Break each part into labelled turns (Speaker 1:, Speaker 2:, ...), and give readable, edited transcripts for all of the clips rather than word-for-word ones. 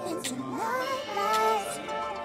Speaker 1: into nightlife.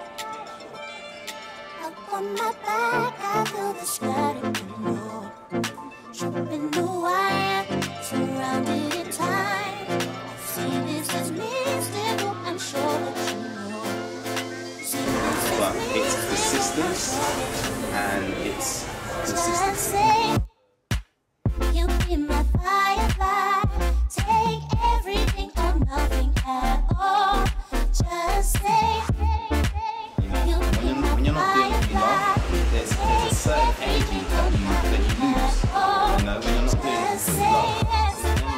Speaker 1: Up on my back, I feel the static below. Tripping the wire, surrounded in time. See this as me, still I'm sure that you know.
Speaker 2: But it's persistence and it's consistency.
Speaker 1: You be my firefly. Take everything or nothing at all. Just say, you be my
Speaker 2: When you're not doing what you love, there's a certain energy that you lose. You know, when you're not doing what you love.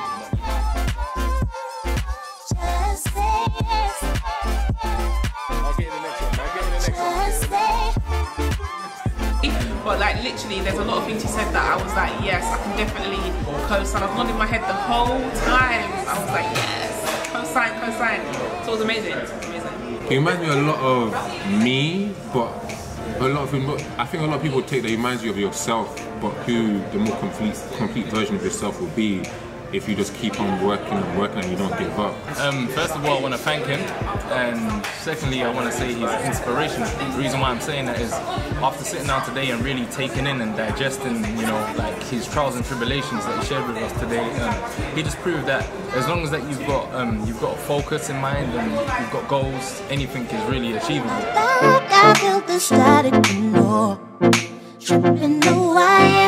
Speaker 1: Just say yes.
Speaker 3: I'll get in the next one. I'll get in the next one.
Speaker 4: But like literally, there's a lot of things you said that I was like, yes, I can definitely co-sign. I was nodding my head the whole time. I was like, yes, co-sign, co-sign. So it was amazing. It was amazing.
Speaker 5: He reminds me a lot of me, but a lot of him. I think a lot of people take that he reminds you of yourself, but who the more complete version of yourself will be if you just keep on working and working and you don't give up.
Speaker 6: First of all, I want to thank him, and secondly, I want to say he's inspirational. The reason why I'm saying that is after sitting down today and really taking in and digesting, you know, like his trials and tribulations that he shared with us today, he just proved that as long as that you've got a focus in mind and you've got goals, anything is really achievable.
Speaker 1: I feel the static, you know. Tripping the wire.